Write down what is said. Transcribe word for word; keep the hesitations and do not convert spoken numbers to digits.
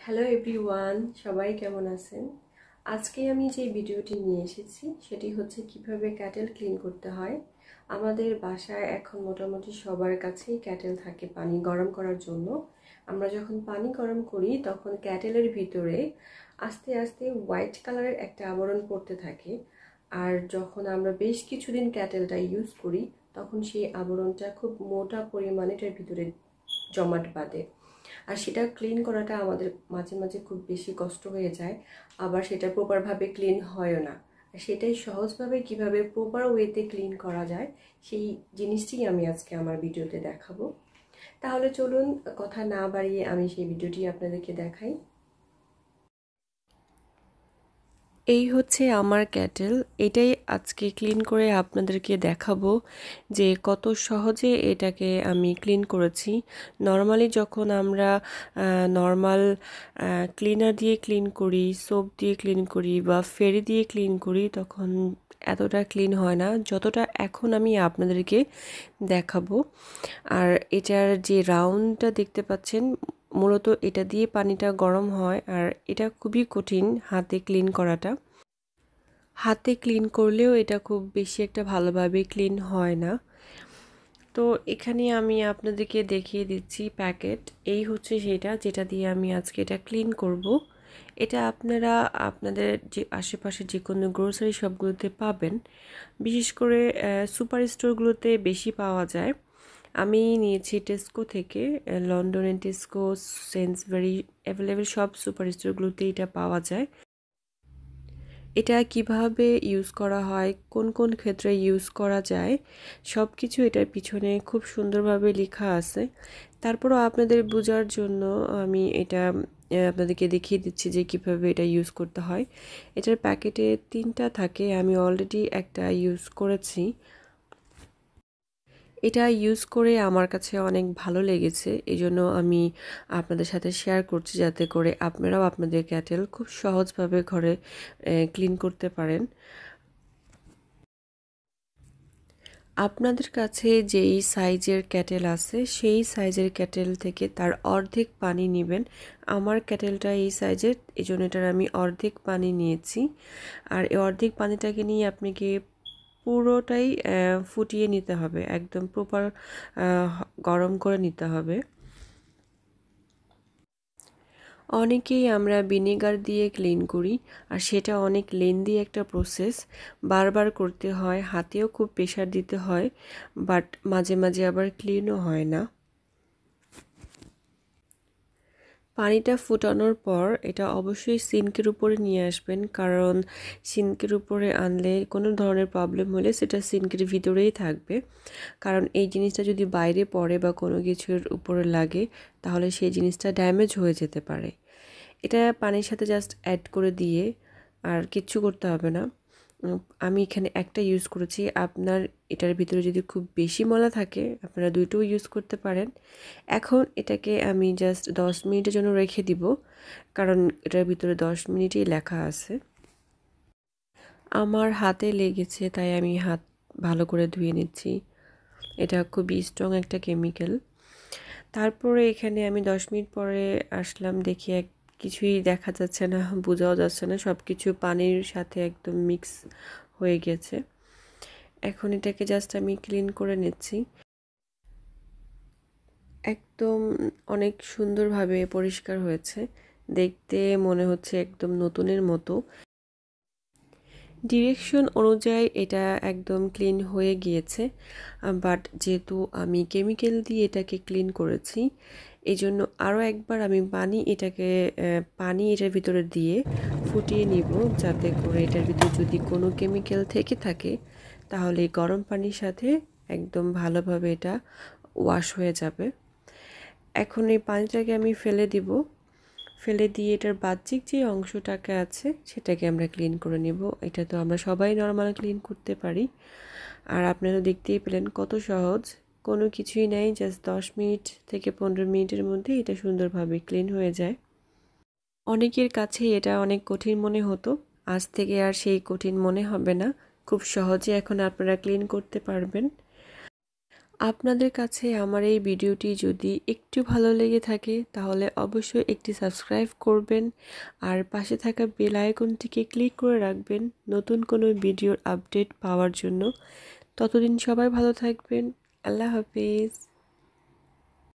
Hello everyone, সবাই কেমন আছেন? আজকে আমি যে ভিডিওটি নিয়ে এসেছি সেটি হচ্ছে কিভাবে ক্যাটেল ক্লিন করতে হয়। আমাদের বাসায় এখন মোটামুটি সবার কাছেই ক্যাটেল থাকে পানি গরম করার জন্য। আমরা যখন পানি গরম করি তখন ক্যাটেলের ভিতরে আস্তে আস্তে হোয়াইট কালারের একটা আবরণ পড়তে থাকে। আর যখন আমরা বেশ কিছুদিন ক্যাটেলটা ইউজ করি তখন সেই আবরণটা খুব মোটা পরিমাণে এটার ভিতরে জমাট বাঁধে। আর সেটা ক্লিন করাটা আমাদের মাঝে মাঝে খুব বেশি কষ্ট হয়ে যায়, আবার সেটা প্রপারভাবে ক্লিন হয়ও না। সেটাই সহজভাবে কিভাবে প্রপার ওয়েতে ক্লিন করা যায় সেই জিনিসটি আমি আজকে আমার ভিডিওতে দেখাবো। তাহলে চলুন কথা না বাড়িয়ে আমি সেই ভিডিওটি আপনাদেরকে দেখাই। এই হচ্ছে আমার ক্যাটেল। এটাই আজকে ক্লিন করে আপনাদেরকে দেখাবো যে কত সহজে এটাকে আমি ক্লিন করেছি। নর্মালি যখন আমরা নর্মাল ক্লিনার দিয়ে ক্লিন করি, সোপ দিয়ে ক্লিন করি বা ফেরি দিয়ে ক্লিন করি তখন এতটা ক্লিন হয় না যতটা এখন আমি আপনাদেরকে দেখাবো। আর এটার যে রাউন্ডটা দেখতে পাচ্ছেন, মূলত এটা দিয়ে পানিটা গরম হয় আর এটা খুবই কঠিন হাতে ক্লিন করাটা। হাতে ক্লিন করলেও এটা খুব বেশি একটা ভালোভাবে ক্লিন হয় না। তো এখানে আমি আপনাদেরকে দেখিয়ে দিচ্ছি প্যাকেট। এই হচ্ছে সেটা যেটা দিয়ে আমি আজকে এটা ক্লিন করব। এটা আপনারা আপনাদের যে আশেপাশে যে কোনো গ্রোসারি শপগুলোতে পাবেন, বিশেষ করে সুপার স্টোরগুলোতে বেশি পাওয়া যায়। আমি নিয়েছি টেস্কো থেকে। লন্ডনের টেস্কো, সেন্সবারি, অ্যাভেলেবেল সব সুপার স্টোরগুলোতে এটা পাওয়া যায়। এটা কিভাবে ইউজ করা হয়, কোন কোন ক্ষেত্রে ইউজ করা যায়, সব কিছু এটার পিছনে খুব সুন্দরভাবে লেখা আছে। তারপরও আপনাদের বোঝার জন্য আমি এটা আপনাদেরকে দেখিয়ে দিচ্ছি যে কিভাবে এটা ইউজ করতে হয়। এটার প্যাকেটে তিনটা থাকে, আমি অলরেডি একটা ইউজ করেছি। এটা ইউজ করে আমার কাছে অনেক ভালো লেগেছে, এই জন্য আমি আপনাদের সাথে শেয়ার করছি যাতে করে আপনারাও আপনাদের ক্যাটেল খুব সহজভাবে ঘরে ক্লিন করতে পারেন। আপনাদের কাছে যেই সাইজের ক্যাটেল আছে সেই সাইজের ক্যাটেল থেকে তার অর্ধেক পানি নেবেন। আমার ক্যাটেলটা এই সাইজের, এই জন্য এটার আমি অর্ধেক পানি নিয়েছি। আর এই অর্ধেক পানিটাকে নিয়ে আপনাকে পুরোটাই ফুটিয়ে নিতে হবে, একদম প্রপার গরম করে নিতে হবে। অনেকেই আমরা ভিনেগার দিয়ে ক্লিন করি, আর সেটা অনেক লেন্দি একটা প্রসেস, বারবার করতে হয়, হাতেও খুব প্রেশার দিতে হয়, বাট মাঝে মাঝে আবার ক্লিনও হয় না। পানিটা ফুটানোর পর এটা অবশ্যই সিঙ্কের উপরে নিয়ে আসবেন, কারণ সিঙ্কের উপরে আনলে কোনো ধরনের প্রবলেম হলে সেটা সিঙ্কের ভিতরেই থাকবে। কারণ এই জিনিসটা যদি বাইরে পড়ে বা কোনো কিছুর উপরে লাগে তাহলে সেই জিনিসটা ড্যামেজ হয়ে যেতে পারে। এটা পানির সাথে জাস্ট অ্যাড করে দিয়ে আর কিচ্ছু করতে হবে না। আমি এখানে একটা ইউজ করেছি, আপনার এটার ভিতরে যদি খুব বেশি ময়লা থাকে আপনারা দুইটাও ইউজ করতে পারেন। এখন এটাকে আমি জাস্ট দশ মিনিটের জন্য রেখে দিব, কারণ এটার ভিতরে দশ মিনিটই লেখা আছে। আমার হাতে লেগেছে তাই আমি হাত ভালো করে ধুয়ে নিচ্ছি। এটা খুবই স্ট্রং একটা কেমিক্যাল। তারপরে এখানে আমি দশ মিনিট পরে আসলাম, দেখি এক কিছুই দেখা যাচ্ছে না, বোঝাও যাচ্ছে না, সব কিছু পানির সাথে একদম মিক্স হয়ে গেছে। এখন এটাকে জাস্ট আমি ক্লিন করে নিচ্ছি। একদম অনেক সুন্দরভাবে পরিষ্কার হয়েছে, দেখতে মনে হচ্ছে একদম নতুনের মতো। ডিরেকশন অনুযায়ী এটা একদম ক্লিন হয়ে গিয়েছে, বাট যেহেতু আমি কেমিক্যাল দিয়ে এটাকে ক্লিন করেছি এই জন্য আরও একবার আমি পানি এটাকে পানি এটার ভিতরে দিয়ে ফুটিয়ে নিব, যাতে করে এটার ভিতরে যদি কোনো কেমিক্যাল থেকে থাকে তাহলে গরম পানির সাথে একদম ভালোভাবে এটা ওয়াশ হয়ে যাবে। এখন এই পানিটাকে আমি ফেলে দিব, ফেলে দিয়ে এটার বাহ্যিক যে অংশটাকে আছে সেটাকে আমরা ক্লিন করে নেব। এটা তো আমরা সবাই নর্মাল ক্লিন করতে পারি। আর আপনারা দেখতেই পেলেন কত সহজ, কোনো কিছুই নাই, জাস্ট দশ মিনিট থেকে পনেরো মিনিটের মধ্যে এটা সুন্দরভাবে ক্লিন হয়ে যায়। অনেকের কাছে এটা অনেক কঠিন মনে হতো, আজ থেকে আর সেই কঠিন মনে হবে না, খুব সহজে এখন আপনারা ক্লিন করতে পারবেন। আপনাদের কাছে আমার এই ভিডিওটি যদি একটু ভালো লেগে থাকে তাহলে অবশ্যই একটি সাবস্ক্রাইব করবেন আর পাশে থাকা বেল আইকনটিকে ক্লিক করে রাখবেন নতুন কোনো ভিডিওর আপডেট পাওয়ার জন্য। ততদিন সবাই ভালো থাকবেন। আল্লাহ হাফেজ।